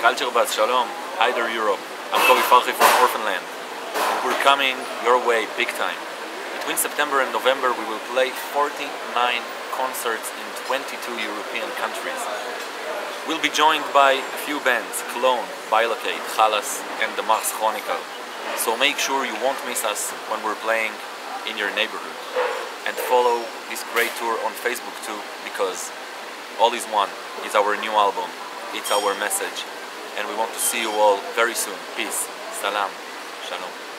CultureBuzz, Shalom, hi there Europe. I'm from ORPHANED LAND. We're coming your way big time. Between September and November we will play 49 concerts in 22 European countries. We'll be joined by a few bands, Cologne, Bilocate, Chalas and the Mars Chronicle. So make sure you won't miss us when we're playing in your neighborhood. And follow this great tour on Facebook too, because All Is One is our new album. It's our message, and we want to see you all very soon. Peace. Salam. Shalom.